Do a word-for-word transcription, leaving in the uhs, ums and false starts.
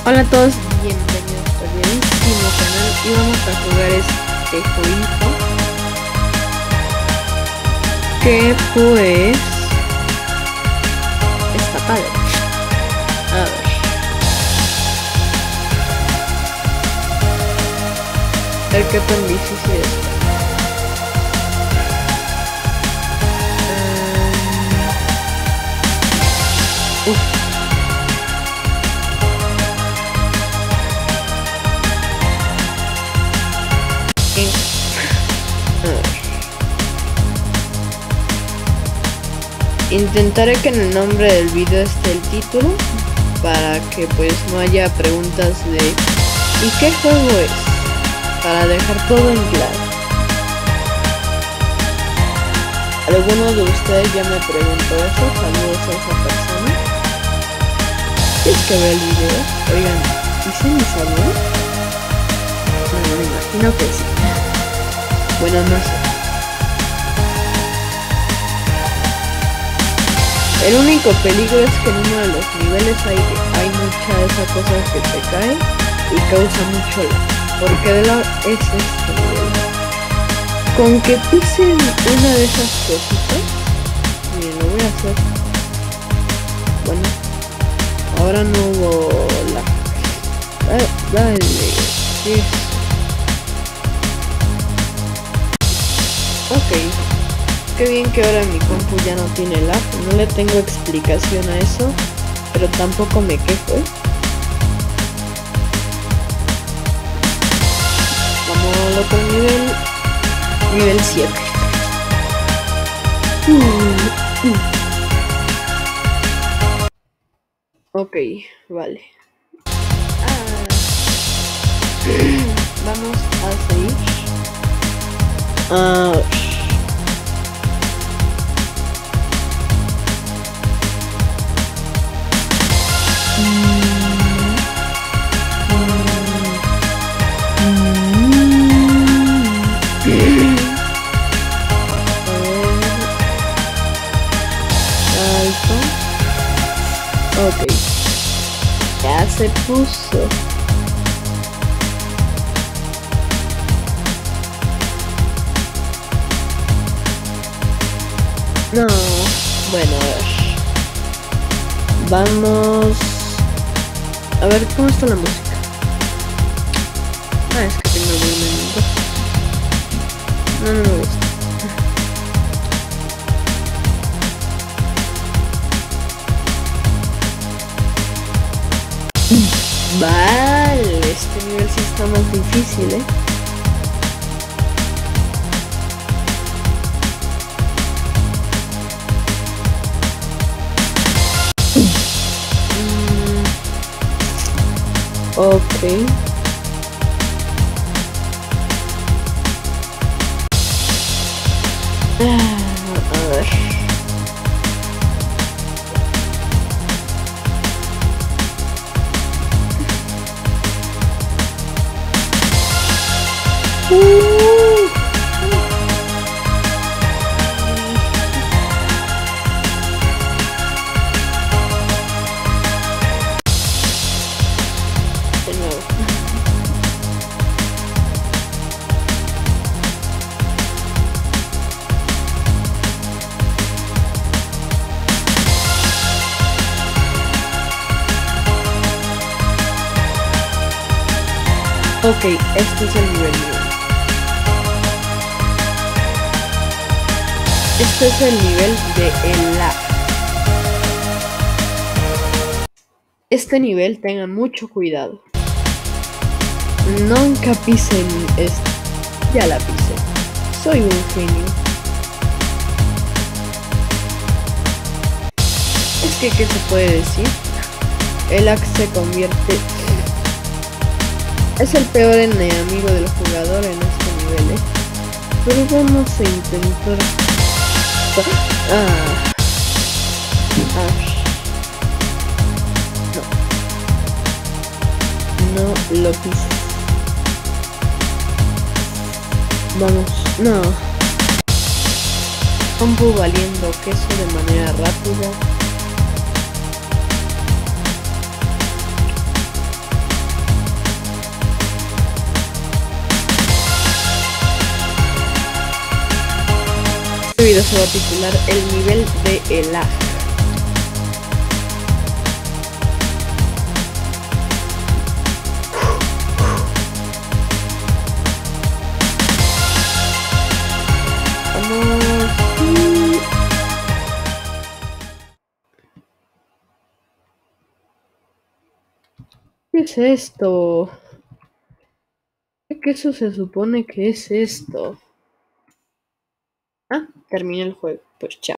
Hola a todos, bienvenidos a mi mismo canal y vamos a jugar este jueguito que pues está padre. A ver. A ver qué tan difícil está. Um, uf. Intentaré que en el nombre del video esté el título para que pues no haya preguntas de ¿y qué juego es? Para dejar todo en claro. ¿Alguno de ustedes ya me preguntó eso? Saludos a esa persona. Si es que ve el video, oigan, ¿hice mi saludo? No, me imagino que sí. Bueno, no sé. El único peligro es que en uno de los niveles hay, hay mucha de esa cosa que se cae y causa mucho lag. Porque de la es este nivel. Con que pisen una de esas cositas. Miren, lo voy a hacer. Bueno, ahora no hubo lag. Dale, dale. Yes. Ok. Qué bien que ahora mi compu ya no tiene lag. No le tengo explicación a eso, pero tampoco me quejo, ¿eh? Vamos al otro nivel. Nivel siete. Uh, uh. Ok, vale. Ah. Vamos a seguir. Ah. Ok, ya se puso. No, bueno, a ver. Vamos a ver cómo está la música. Ah, es que tengo el volumen dos. No, no me gusta. Vale, este nivel sí está más difícil, ¿eh? Mm, ok. Ah, a ver. Uh. De nuevo. Ok, este es el nivel uno. Este es el nivel de el lag. Este nivel tengan mucho cuidado. Nunca pisen esto. Ya la pisé. Soy un genio. Es que, ¿qué se puede decir? El lag se convierte... Es el peor enemigo del jugador en este nivel, ¿eh? Pero vamos a intentar... Ah. Ah. No. No lo pises. Vamos. No. Compu valiendo queso de manera rápida. se va a titular el nivel de el lag. ¿Qué es esto? ¿Qué eso se supone que es esto? Ah, terminé el juego. Pues chao.